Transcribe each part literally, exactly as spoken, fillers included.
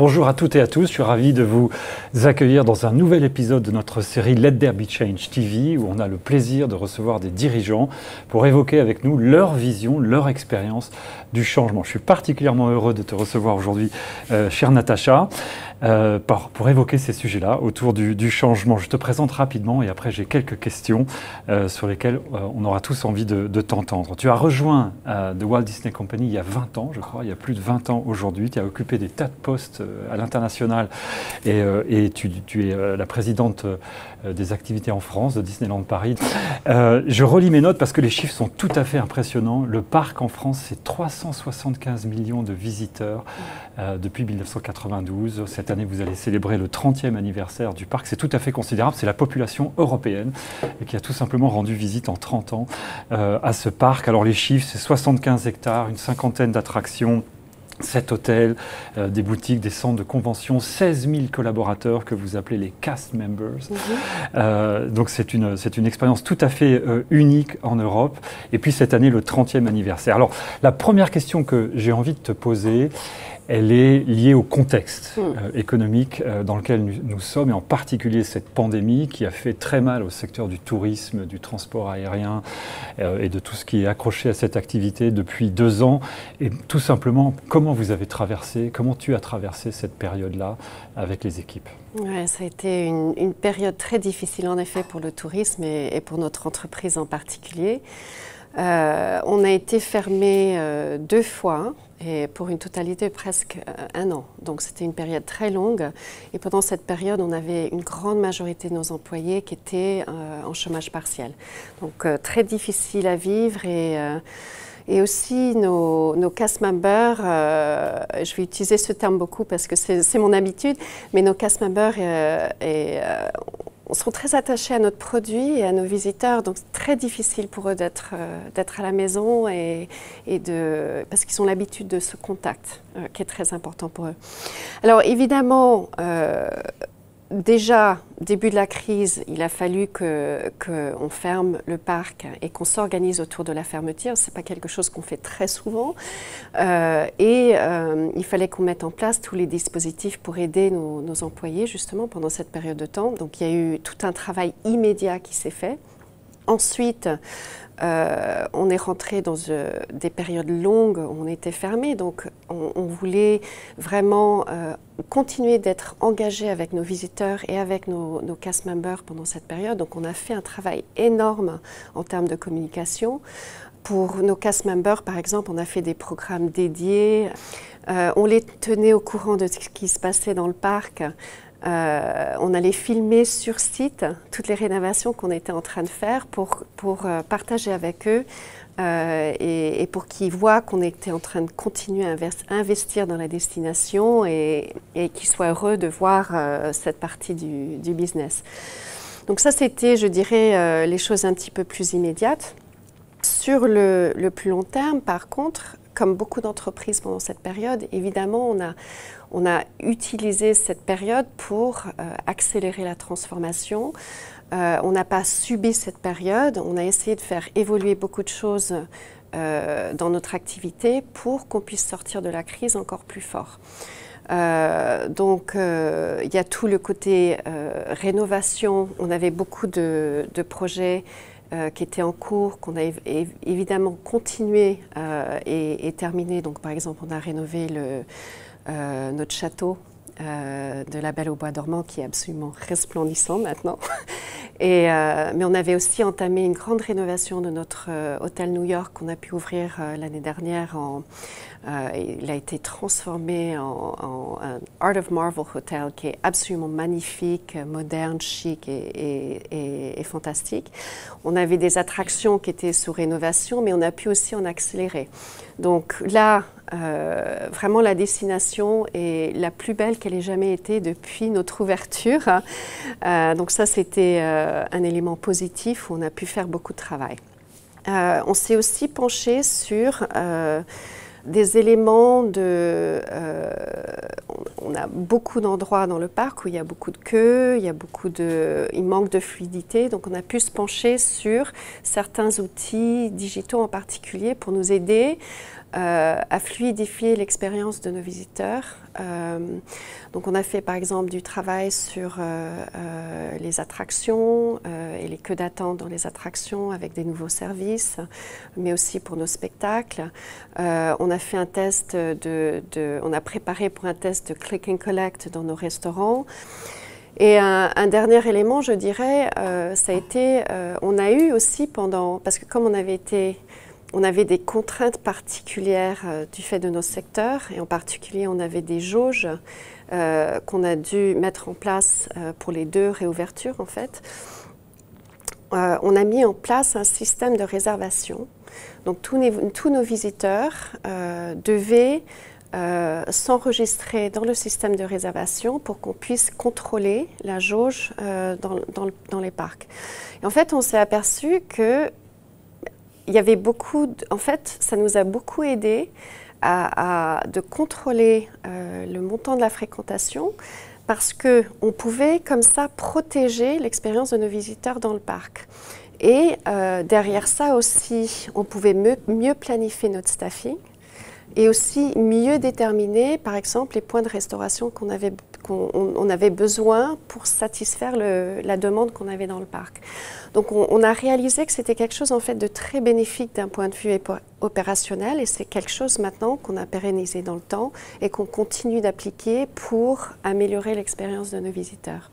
Bonjour à toutes et à tous, je suis ravi de vous accueillir dans un nouvel épisode de notre série Let There Be Change T V où on a le plaisir de recevoir des dirigeants pour évoquer avec nous leur vision, leur expérience du changement. Je suis particulièrement heureux de te recevoir aujourd'hui, euh, chère Natacha, euh, pour, pour évoquer ces sujets-là autour du, du changement. Je te présente rapidement et après j'ai quelques questions euh, sur lesquelles euh, on aura tous envie de, de t'entendre. Tu as rejoint euh, The Walt Disney Company il y a vingt ans, je crois, il y a plus de vingt ans aujourd'hui. Tu as occupé des tas de postes euh, à l'international et, euh, et tu, tu es euh, la présidente euh, des activités en France de Disneyland Paris. Euh, je relis mes notes parce que les chiffres sont tout à fait impressionnants. Le parc en France, c'est trois cent soixante-quinze millions de visiteurs euh, depuis mille neuf cent quatre-vingt-douze. Cette année, vous allez célébrer le trentième anniversaire du parc. C'est tout à fait considérable. C'est la population européenne qui a tout simplement rendu visite en trente ans euh, à ce parc. Alors les chiffres, c'est soixante-quinze hectares, une cinquantaine d'attractions, sept hôtels, euh, des boutiques, des centres de convention, seize mille collaborateurs que vous appelez les cast members. Mmh. Euh, donc c'est une, c'est une expérience tout à fait euh, unique en Europe. Et puis cette année, le trentième anniversaire. Alors la première question que j'ai envie de te poser, elle est liée au contexte euh, économique euh, dans lequel nous, nous sommes, et en particulier cette pandémie qui a fait très mal au secteur du tourisme, du transport aérien euh, et de tout ce qui est accroché à cette activité depuis deux ans. Et tout simplement, comment vous avez traversé, comment tu as traversé cette période-là avec les équipes? Ouais, ça a été une, une période très difficile en effet pour le tourisme et, et pour notre entreprise en particulier. Euh, on a été fermé euh, deux fois et pour une totalité de presque euh, un an. Donc c'était une période très longue et pendant cette période, on avait une grande majorité de nos employés qui étaient euh, en chômage partiel. Donc euh, très difficile à vivre et euh, Et aussi nos, nos cast members, euh, je vais utiliser ce terme beaucoup parce que c'est mon habitude, mais nos cast members euh, et, euh, sont très attachés à notre produit et à nos visiteurs, donc c'est très difficile pour eux d'être euh, d'être à la maison et, et de, parce qu'ils ont l'habitude de ce contact euh, qui est très important pour eux. Alors évidemment, euh, déjà, début de la crise, il a fallu qu'on que ferme le parc et qu'on s'organise autour de la fermeture. Ce n'est pas quelque chose qu'on fait très souvent. Euh, et euh, il fallait qu'on mette en place tous les dispositifs pour aider nos, nos employés, justement, pendant cette période de temps. Donc, il y a eu tout un travail immédiat qui s'est fait. Ensuite, euh, on est rentré dans euh, des périodes longues où on était fermé, donc on, on voulait vraiment euh, continuer d'être engagé avec nos visiteurs et avec nos, nos cast members pendant cette période. Donc on a fait un travail énorme en termes de communication. Pour nos cast members, par exemple, on a fait des programmes dédiés. Euh, on les tenait au courant de ce qui se passait dans le parc. Euh, on allait filmer sur site toutes les rénovations qu'on était en train de faire pour, pour euh, partager avec eux euh, et, et pour qu'ils voient qu'on était en train de continuer à investir dans la destination et, et qu'ils soient heureux de voir euh, cette partie du, du business. Donc ça, c'était, je dirais, euh, les choses un petit peu plus immédiates. Sur le, le plus long terme, par contre, comme beaucoup d'entreprises pendant cette période, évidemment, on a, on a utilisé cette période pour euh, accélérer la transformation. Euh, on n'a pas subi cette période, on a essayé de faire évoluer beaucoup de choses euh, dans notre activité pour qu'on puisse sortir de la crise encore plus fort. Euh, donc, euh, il y a tout le côté euh, rénovation. On avait beaucoup de, de projets Euh, qui étaient en cours, qu'on a év évidemment continué euh, et, et terminé. Donc, par exemple, on a rénové le, euh, notre château euh, de la Belle au Bois dormant, qui est absolument resplendissant maintenant. Et, euh, mais on avait aussi entamé une grande rénovation de notre euh, hôtel New York qu'on a pu ouvrir euh, l'année dernière. En, euh, il a été transformé en, en un Art of Marvel Hotel qui est absolument magnifique, moderne, chic et, et, et, et fantastique. On avait des attractions qui étaient sous rénovation, mais on a pu aussi en accélérer. Donc là, euh, vraiment la destination est la plus belle qu'elle ait jamais été depuis notre ouverture. Euh, donc ça, c'était euh, un élément positif où on a pu faire beaucoup de travail. Euh, on s'est aussi penché sur euh, des éléments de... Euh, on a beaucoup d'endroits dans le parc où il y a beaucoup de queues, il y a beaucoup de, il manque de fluidité. Donc on a pu se pencher sur certains outils digitaux en particulier pour nous aider euh, à fluidifier l'expérience de nos visiteurs. Euh, donc on a fait par exemple du travail sur euh, euh, les attractions euh, et les queues d'attente dans les attractions avec des nouveaux services, mais aussi pour nos spectacles. Euh, on a fait un test de, de, on a préparé pour un test de click and collect dans nos restaurants. Et un, un dernier élément, je dirais, euh, ça a été, euh, on a eu aussi pendant, parce que comme on avait été On avait des contraintes particulières euh, du fait de nos secteurs, et en particulier on avait des jauges euh, qu'on a dû mettre en place euh, pour les deux réouvertures en fait. Euh, on a mis en place un système de réservation. Donc tous, les, tous nos visiteurs euh, devaient euh, s'enregistrer dans le système de réservation pour qu'on puisse contrôler la jauge euh, dans, dans, dans les parcs. Et en fait on s'est aperçu que il y avait beaucoup, de, en fait, ça nous a beaucoup aidé à, à de contrôler euh, le montant de la fréquentation parce qu'on pouvait comme ça protéger l'expérience de nos visiteurs dans le parc. Et euh, derrière ça aussi, on pouvait mieux, mieux planifier notre staffing et aussi mieux déterminer, par exemple, les points de restauration qu'on avait, qu'on on avait besoin pour satisfaire le, la demande qu'on avait dans le parc. Donc on, on a réalisé que c'était quelque chose en fait de très bénéfique d'un point de vue opérationnel et c'est quelque chose maintenant qu'on a pérennisé dans le temps et qu'on continue d'appliquer pour améliorer l'expérience de nos visiteurs.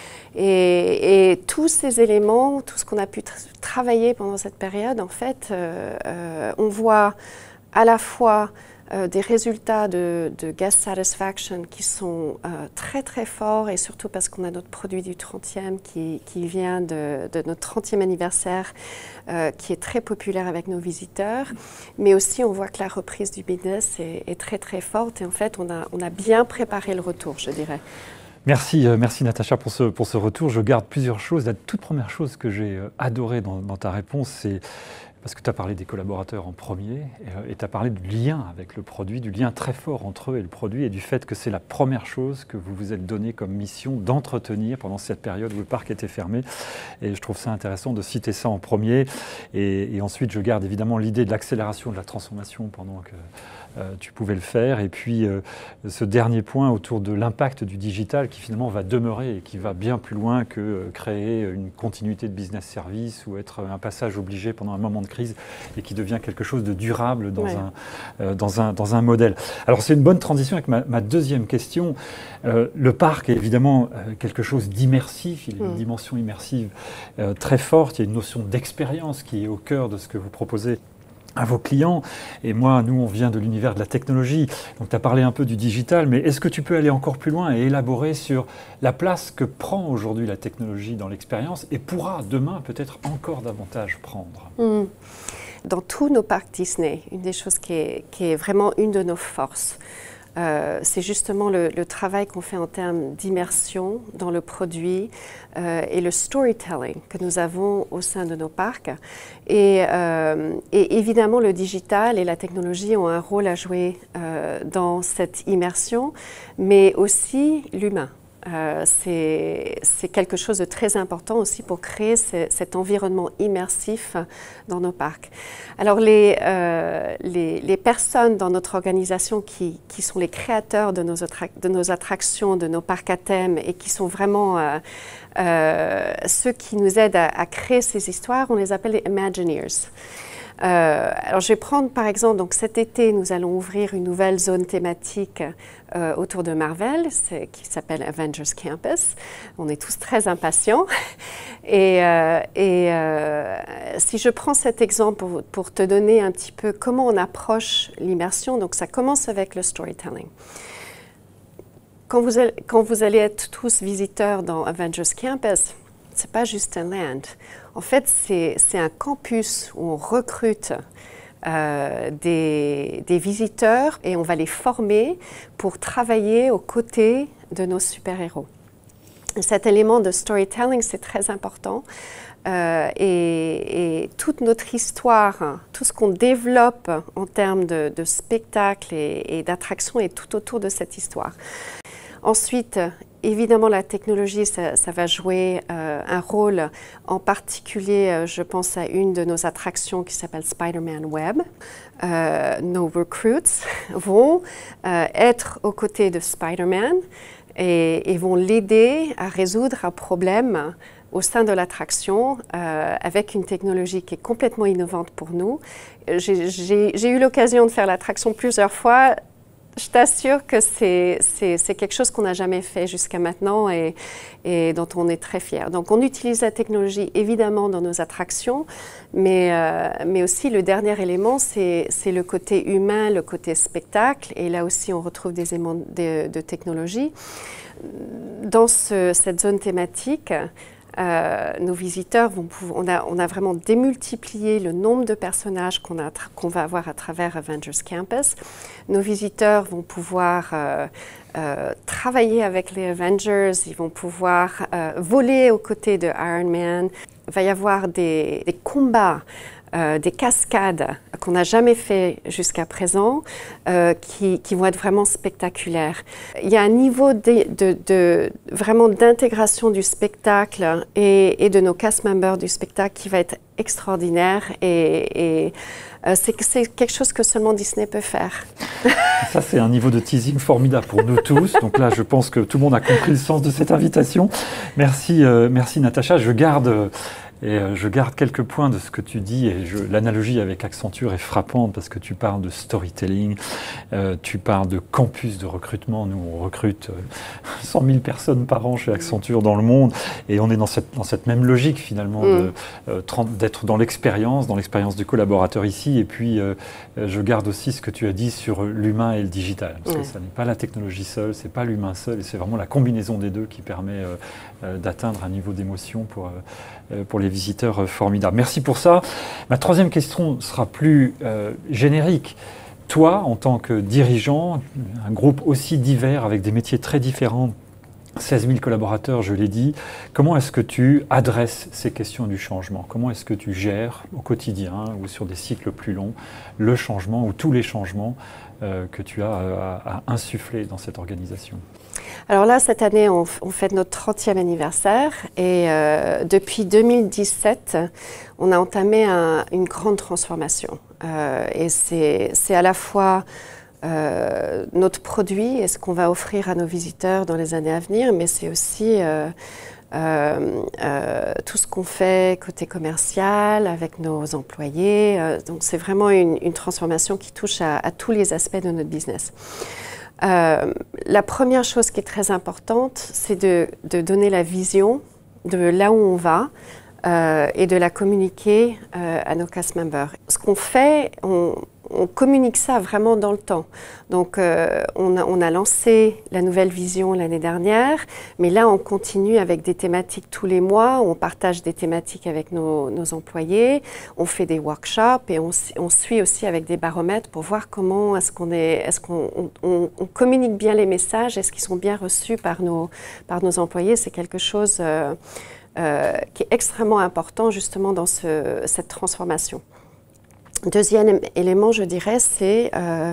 Et, et tous ces éléments, tout ce qu'on a pu tra travailler pendant cette période, en fait, euh, euh, on voit à la fois euh, des résultats de, de guest satisfaction qui sont euh, très très forts et surtout parce qu'on a notre produit du trentième qui, qui vient de, de notre trentième anniversaire euh, qui est très populaire avec nos visiteurs, mais aussi on voit que la reprise du business est, est très très forte et en fait on a, on a bien préparé le retour, je dirais. Merci, merci Natacha pour ce, pour ce retour. Je garde plusieurs choses. La toute première chose que j'ai adorée dans, dans ta réponse, c'est parce que tu as parlé des collaborateurs en premier et tu as parlé du lien avec le produit, du lien très fort entre eux et le produit et du fait que c'est la première chose que vous vous êtes donné comme mission d'entretenir pendant cette période où le parc était fermé. Et je trouve ça intéressant de citer ça en premier. Et, et ensuite, je garde évidemment l'idée de l'accélération de la transformation pendant que Euh, tu pouvais le faire. Et puis euh, ce dernier point autour de l'impact du digital qui finalement va demeurer et qui va bien plus loin que euh, créer une continuité de business service ou être un passage obligé pendant un moment de crise et qui devient quelque chose de durable dans, ouais. un, euh, dans, un, dans un modèle. Alors c'est une bonne transition avec ma, ma deuxième question. Euh, le parc est évidemment euh, quelque chose d'immersif, il a une mmh. dimension immersive euh, très forte, il y a une notion d'expérience qui est au cœur de ce que vous proposez à vos clients. Et moi, nous, on vient de l'univers de la technologie. Donc, tu as parlé un peu du digital, mais est-ce que tu peux aller encore plus loin et élaborer sur la place que prend aujourd'hui la technologie dans l'expérience et pourra demain peut-être encore davantage prendre? mmh. Dans tous nos parcs Disney, une des choses qui est, qui est vraiment une de nos forces, Euh, c'est justement le, le travail qu'on fait en termes d'immersion dans le produit euh, et le storytelling que nous avons au sein de nos parcs. Et, euh, et évidemment, le digital et la technologie ont un rôle à jouer euh, dans cette immersion, mais aussi l'humain. Euh, c'est quelque chose de très important aussi pour créer ce, cet environnement immersif dans nos parcs. Alors les, euh, les, les personnes dans notre organisation qui, qui sont les créateurs de nos, de nos attractions, de nos parcs à thème et qui sont vraiment euh, euh, ceux qui nous aident à, à créer ces histoires, on les appelle les Imagineers. Euh, alors je vais prendre par exemple, donc cet été nous allons ouvrir une nouvelle zone thématique euh, autour de Marvel qui s'appelle Avengers Campus. On est tous très impatients et, euh, et euh, si je prends cet exemple pour, pour te donner un petit peu comment on approche l'immersion, donc ça commence avec le storytelling. Quand vous, allez, quand vous allez être tous visiteurs dans Avengers Campus, c'est pas juste un land. En fait, c'est un campus où on recrute euh, des, des visiteurs et on va les former pour travailler aux côtés de nos super-héros. Cet élément de storytelling, c'est très important. Euh, et, et toute notre histoire, tout ce qu'on développe en termes de, de spectacle et, et d'attraction est tout autour de cette histoire. Ensuite, évidemment, la technologie, ça, ça va jouer euh, un rôle. En particulier, euh, je pense à une de nos attractions qui s'appelle Spider-Man Web. Euh, nos recruits vont euh, être aux côtés de Spider-Man et, et vont l'aider à résoudre un problème au sein de l'attraction euh, avec une technologie qui est complètement innovante pour nous. J'ai eu l'occasion de faire l'attraction plusieurs fois. Je t'assure que c'est quelque chose qu'on n'a jamais fait jusqu'à maintenant et, et dont on est très fiers. Donc on utilise la technologie évidemment dans nos attractions, mais, euh, mais aussi le dernier élément, c'est le côté humain, le côté spectacle. Et là aussi, on retrouve des éléments de, de technologie. Dans ce, cette zone thématique, Euh, nos visiteurs vont pouvoir, on a, on a vraiment démultiplié le nombre de personnages qu'on qu'on va avoir à travers Avengers Campus. Nos visiteurs vont pouvoir euh, euh, travailler avec les Avengers, ils vont pouvoir euh, voler aux côtés de Iron Man. Il va y avoir des, des combats, euh, des cascades qu'on n'a jamais fait jusqu'à présent, euh, qui, qui vont être vraiment spectaculaires. Il y a un niveau de, de, de, vraiment d'intégration du spectacle et, et de nos cast members du spectacle qui va être extraordinaire et, et euh, c'est quelque chose que seulement Disney peut faire. Ça, c'est un niveau de teasing formidable pour nous tous. Donc là, je pense que tout le monde a compris le sens de cette invitation. Merci, euh, merci Natacha. Je garde... Euh, Et euh, je garde quelques points de ce que tu dis, et l'analogie avec Accenture est frappante parce que tu parles de storytelling, euh, tu parles de campus de recrutement. Nous, on recrute euh, cent mille personnes par an chez Accenture dans le monde, et on est dans cette, dans cette même logique finalement mm. d'être euh, dans l'expérience, dans l'expérience du collaborateur ici. Et puis, euh, je garde aussi ce que tu as dit sur l'humain et le digital, parce mm. que ça n'est pas la technologie seule, c'est pas l'humain seul, et c'est vraiment la combinaison des deux qui permet euh, euh, d'atteindre un niveau d'émotion pour, euh, pour les visiteurs formidables. Merci pour ça. Ma troisième question sera plus euh, générique. Toi, en tant que dirigeant, un groupe aussi divers avec des métiers très différents, seize mille collaborateurs, je l'ai dit, comment est-ce que tu adresses ces questions du changement? Comment est-ce que tu gères au quotidien ou sur des cycles plus longs le changement ou tous les changements euh, que tu as à, à insuffler dans cette organisation? Alors là, cette année, on, on fête notre trentième anniversaire et euh, depuis deux mille dix-sept, on a entamé un, une grande transformation. Euh, et c'est à la fois euh, notre produit et ce qu'on va offrir à nos visiteurs dans les années à venir, mais c'est aussi euh, euh, euh, tout ce qu'on fait côté commercial avec nos employés. Euh, donc c'est vraiment une, une transformation qui touche à, à tous les aspects de notre business. Euh, la première chose qui est très importante, c'est de, de donner la vision de là où on va euh, et de la communiquer euh, à nos cast members. Ce qu'on fait, on, on communique ça vraiment dans le temps. Donc, euh, on, a, on a lancé la nouvelle vision l'année dernière, mais là, on continue avec des thématiques tous les mois. On partage des thématiques avec nos, nos employés, on fait des workshops et on, on suit aussi avec des baromètres pour voir comment est-ce qu'on est, est-ce qu'on on, on, on communique bien les messages, est-ce qu'ils sont bien reçus par nos, par nos employés. C'est quelque chose euh, euh, qui est extrêmement important justement dans ce, cette transformation. Deuxième élément, je dirais, c'est, euh,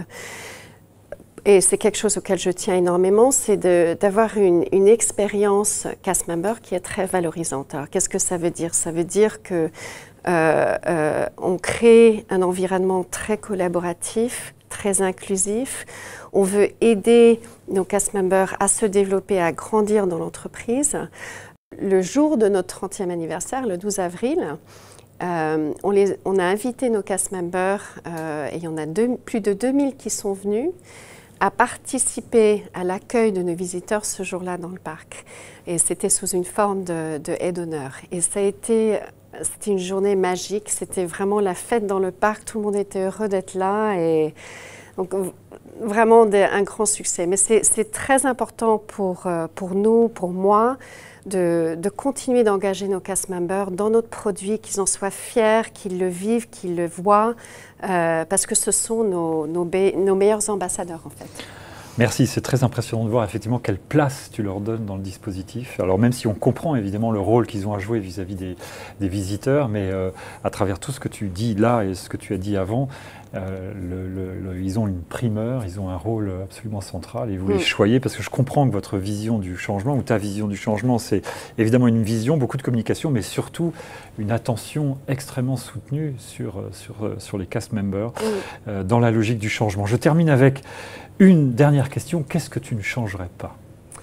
et c'est quelque chose auquel je tiens énormément, c'est d'avoir une, une expérience cast member qui est très valorisante. Alors, qu'est-ce que ça veut dire? Ça veut dire que euh, euh, on crée un environnement très collaboratif, très inclusif. On veut aider nos cast members à se développer, à grandir dans l'entreprise. Le jour de notre trentième anniversaire, le douze avril, Euh, on, les, on a invité nos cast members, euh, et il y en a deux, plus de deux mille qui sont venus, à participer à l'accueil de nos visiteurs ce jour-là dans le parc. Et c'était sous une forme de, de aide d'honneur. Et ça a été, c'était une journée magique, c'était vraiment la fête dans le parc, tout le monde était heureux d'être là. Et donc, vraiment des, un grand succès. Mais c'est très important pour, pour nous, pour moi, De, de continuer d'engager nos cast members dans notre produit, qu'ils en soient fiers, qu'ils le vivent, qu'ils le voient, euh, parce que ce sont nos, nos, nos meilleurs ambassadeurs en fait. Merci, c'est très impressionnant de voir effectivement quelle place tu leur donnes dans le dispositif. Alors même si on comprend évidemment le rôle qu'ils ont à jouer vis-à-vis des, des visiteurs, mais euh, à travers tout ce que tu dis là et ce que tu as dit avant, euh, le, le, le, ils ont une primeur, ils ont un rôle absolument central et vous les choyez parce que je comprends que votre vision du changement ou ta vision du changement, c'est évidemment une vision, beaucoup de communication, mais surtout une attention extrêmement soutenue sur, sur, sur les cast members mm. euh, dans la logique du changement. Je termine avec une dernière question, qu'est-ce que tu ne changerais pas?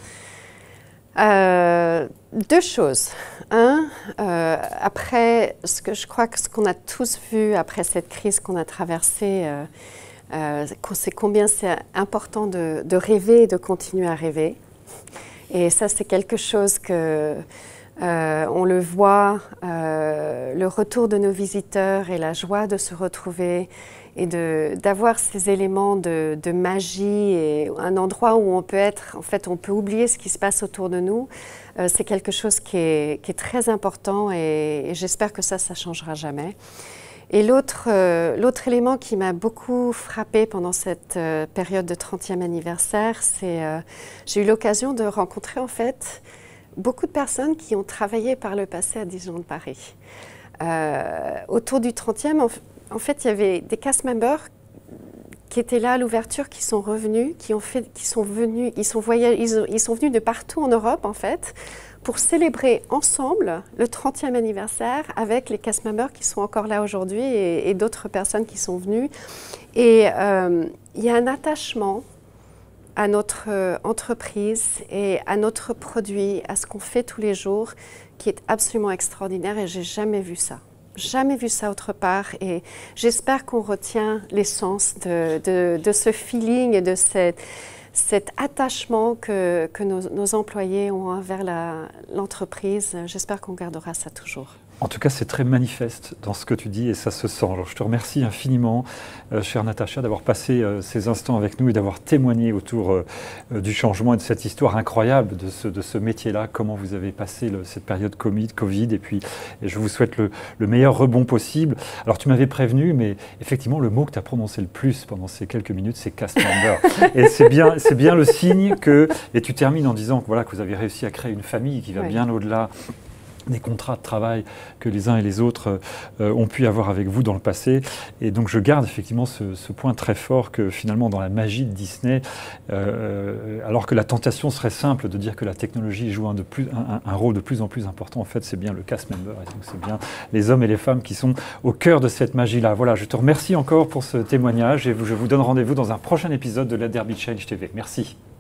euh, Deux choses. Un, euh, après, ce que je crois que ce qu'on a tous vu après cette crise qu'on a traversée, euh, euh, c'est combien c'est important de, de rêver et de continuer à rêver. Et ça, c'est quelque chose que euh, on le voit, euh, le retour de nos visiteurs et la joie de se retrouver et d'avoir ces éléments de, de magie et un endroit où on peut être, en fait, on peut oublier ce qui se passe autour de nous. Euh, c'est quelque chose qui est, qui est très important et, et j'espère que ça, ça ne changera jamais. Et l'autre euh, l'autre élément qui m'a beaucoup frappée pendant cette euh, période de trentième anniversaire, c'est euh, j'ai eu l'occasion de rencontrer en fait beaucoup de personnes qui ont travaillé par le passé à Disneyland Paris. Euh, autour du trentième, en, en fait, il y avait des cast members qui étaient là à l'ouverture, qui sont revenus, qui ont fait, qui sont venus, ils sont voyagés, ils, ils sont venus de partout en Europe en fait, pour célébrer ensemble le trentième anniversaire avec les cast members qui sont encore là aujourd'hui et, et d'autres personnes qui sont venues. Et euh, il y a un attachement à notre euh, entreprise et à notre produit, à ce qu'on fait tous les jours, qui est absolument extraordinaire et j'ai jamais vu ça. Jamais vu ça autre part et j'espère qu'on retient l'essence de, de, de ce feeling et de cette, cet attachement que, que nos, nos employés ont envers l'entreprise. J'espère qu'on gardera ça toujours. En tout cas, c'est très manifeste dans ce que tu dis et ça se sent. Alors, je te remercie infiniment, euh, chère Natacha, d'avoir passé euh, ces instants avec nous et d'avoir témoigné autour euh, du changement et de cette histoire incroyable de ce, de ce métier-là, comment vous avez passé le, cette période COVID, COVID et puis et je vous souhaite le, le meilleur rebond possible. Alors, tu m'avais prévenu, mais effectivement, le mot que tu as prononcé le plus pendant ces quelques minutes, c'est cast member. Et c'est bien, c'est bien le signe que, et tu termines en disant que, voilà, que vous avez réussi à créer une famille qui va oui. bien au-delà des contrats de travail que les uns et les autres euh, ont pu avoir avec vous dans le passé. Et donc je garde effectivement ce, ce point très fort que finalement dans la magie de Disney, euh, alors que la tentation serait simple de dire que la technologie joue un, de plus, un, un rôle de plus en plus important, en fait c'est bien le cast member, et donc c'est bien les hommes et les femmes qui sont au cœur de cette magie-là. Voilà, je te remercie encore pour ce témoignage et je vous donne rendez-vous dans un prochain épisode de Let There Be Change T V. Merci.